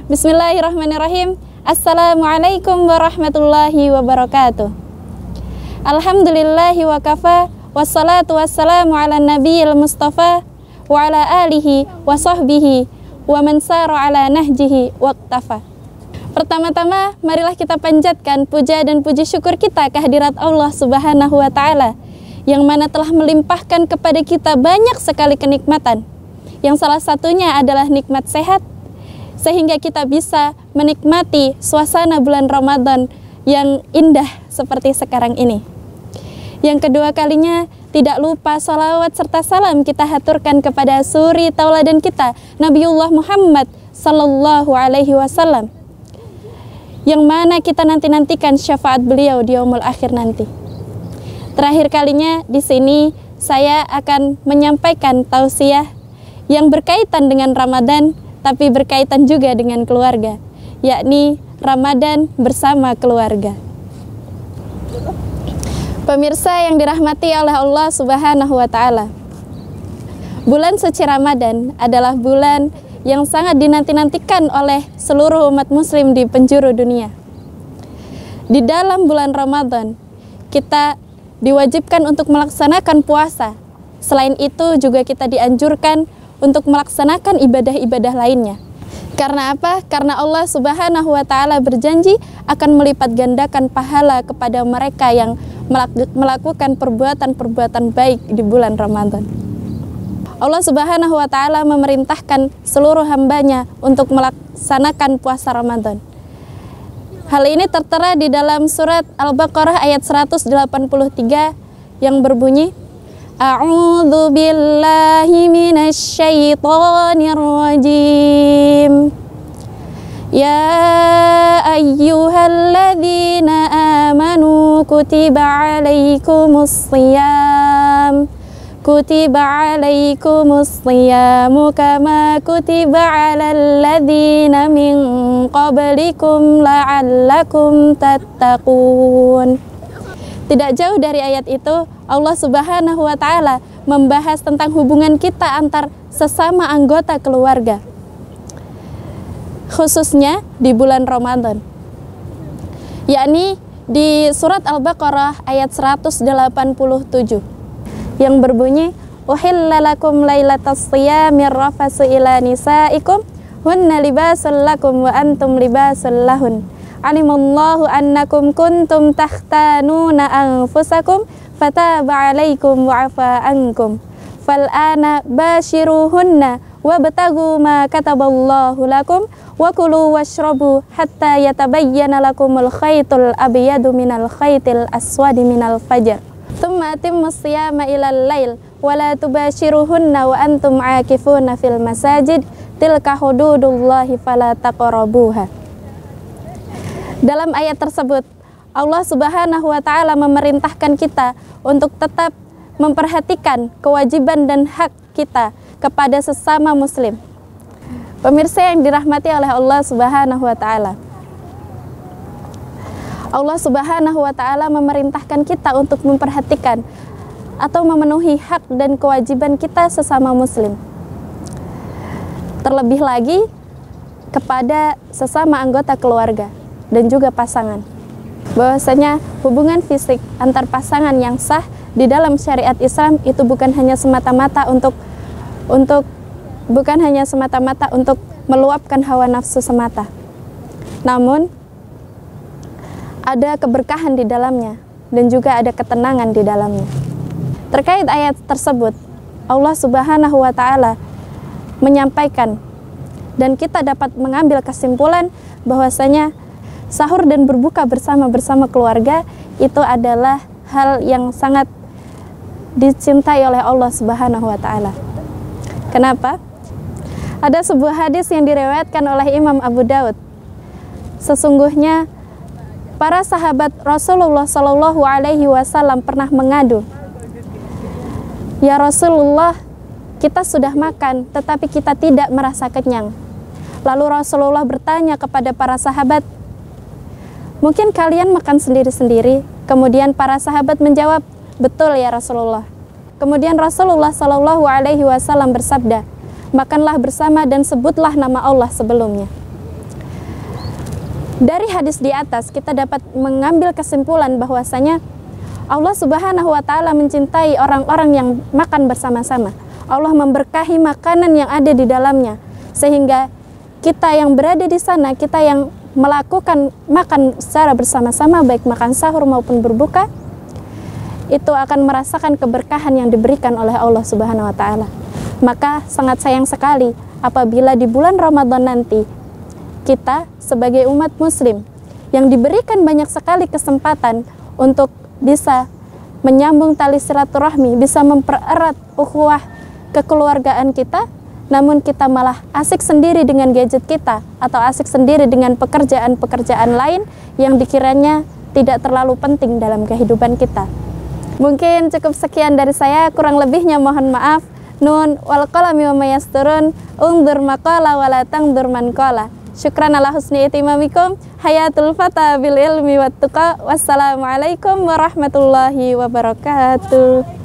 Bismillahirrahmanirrahim. Assalamualaikum warahmatullahi wabarakatuh. Alhamdulillahi wa kafa, wassalatu wassalamu ala nabiyil mustafa wa ala alihi wa sahbihi wa man sara ala nahjihi waqtafa. Pertama-tama, marilah kita panjatkan puja dan puji syukur kita kehadirat Allah Subhanahu wa Ta'ala, yang mana telah melimpahkan kepada kita banyak sekali kenikmatan, yang salah satunya adalah nikmat sehat, sehingga kita bisa menikmati suasana bulan Ramadan yang indah seperti sekarang ini. Yang kedua kalinya, tidak lupa salawat serta salam kita haturkan kepada suri tauladan kita, Nabiullah Muhammad sallallahu alaihi wasallam, yang mana kita nanti-nantikan syafaat beliau di yaumul akhir nanti. Terakhir kalinya di sini saya akan menyampaikan tausiah yang berkaitan dengan Ramadan, tapi berkaitan juga dengan keluarga, yakni Ramadan bersama keluarga. Pemirsa yang dirahmati oleh Allah Subhanahu wa Ta'ala, bulan suci Ramadan adalah bulan yang sangat dinanti-nantikan oleh seluruh umat muslim di penjuru dunia. Di dalam bulan Ramadan, kita diwajibkan untuk melaksanakan puasa. Selain itu juga kita dianjurkan untuk melaksanakan ibadah-ibadah lainnya. Karena apa? Karena Allah Subhanahu wa Ta'ala berjanji akan melipat gandakan pahala kepada mereka yang melakukan perbuatan-perbuatan baik di bulan Ramadan. Allah Subhanahu wa Ta'ala memerintahkan seluruh hambanya untuk melaksanakan puasa Ramadan. Hal ini tertera di dalam surat Al-Baqarah ayat 183 yang berbunyi, A'udzu billahi minasy syaithanir rajim. Ya ayyuhalladzina amanu kutiba 'alaikumus shiyam kama kutiba 'alal ladzina min qablikum la'allakum tattaqun. Tidak jauh dari ayat itu, Allah Subhanahu wa Ta'ala membahas tentang hubungan kita antar sesama anggota keluarga, khususnya di bulan Ramadan, yakni di surat Al-Baqarah ayat 187 yang berbunyi, Uhilla lakum lailatas shiyamir rafasu ila nisaikum hunna libasul lakum wa antum libasul lahun. Alimallahu annakum kuntum takhtanuna anfusakum fataba alaikum wa afa ankum fal'ana bashiruhunna wabtagu ma kataballahu lakum wa kulu washrabu hatta yatabayyana lakumul khaytul abyadu minal khaytil aswadi minal fajr thumma atimmus siyama ilal lail wa la tubashiruhunna wa antum aakifuna fil masajid tilka hududullahi fala taqrabuha. Dalam ayat tersebut, Allah Subhanahu wa Ta'ala memerintahkan kita untuk tetap memperhatikan kewajiban dan hak kita kepada sesama muslim. Pemirsa yang dirahmati oleh Allah Subhanahu wa Ta'ala, Allah Subhanahu wa Ta'ala memerintahkan kita untuk memperhatikan atau memenuhi hak dan kewajiban kita sesama muslim. Terlebih lagi kepada sesama anggota keluarga dan juga pasangan. Bahwasanya hubungan fisik antar pasangan yang sah di dalam syariat Islam itu bukan hanya semata-mata untuk meluapkan hawa nafsu semata, namun ada keberkahan di dalamnya dan juga ada ketenangan di dalamnya. Terkait ayat tersebut, Allah Subhanahu wa Ta'ala menyampaikan dan kita dapat mengambil kesimpulan bahwasanya sahur dan berbuka bersama keluarga itu adalah hal yang sangat dicintai oleh Allah Subhanahu wa Ta'ala. Kenapa? Ada sebuah hadis yang diriwayatkan oleh Imam Abu Daud. Sesungguhnya para sahabat Rasulullah Shallallahu alaihi wasallam pernah mengadu, "Ya Rasulullah, kita sudah makan tetapi kita tidak merasa kenyang." Lalu Rasulullah bertanya kepada para sahabat, "Mungkin kalian makan sendiri-sendiri?" Kemudian para sahabat menjawab, "Betul ya Rasulullah." Kemudian Rasulullah Shallallahu alaihi wasallam bersabda, "Makanlah bersama dan sebutlah nama Allah sebelumnya." Dari hadis di atas kita dapat mengambil kesimpulan bahwasanya Allah Subhanahu wa Ta'ala mencintai orang-orang yang makan bersama-sama. Allah memberkahi makanan yang ada di dalamnya, sehingga kita yang berada di sana, kita yang melakukan makan secara bersama-sama, baik makan sahur maupun berbuka, itu akan merasakan keberkahan yang diberikan oleh Allah Subhanahu wa Ta'ala. Maka sangat sayang sekali apabila di bulan Ramadan nanti kita sebagai umat muslim yang diberikan banyak sekali kesempatan untuk bisa menyambung tali silaturahmi, bisa mempererat ukhuwah kekeluargaan kita, namun kita malah asik sendiri dengan gadget kita atau asik sendiri dengan pekerjaan-pekerjaan lain yang dikiranya tidak terlalu penting dalam kehidupan kita. Mungkin cukup sekian dari saya, kurang lebihnya mohon maaf. Nun wal qalami wa mayasturun, undur maqala wa la tangdur man qala. Syukran ala husni itimamikum. Hayatul fata bil ilmi wat tuqa. Wassalamualaikum warahmatullahi wabarakatuh.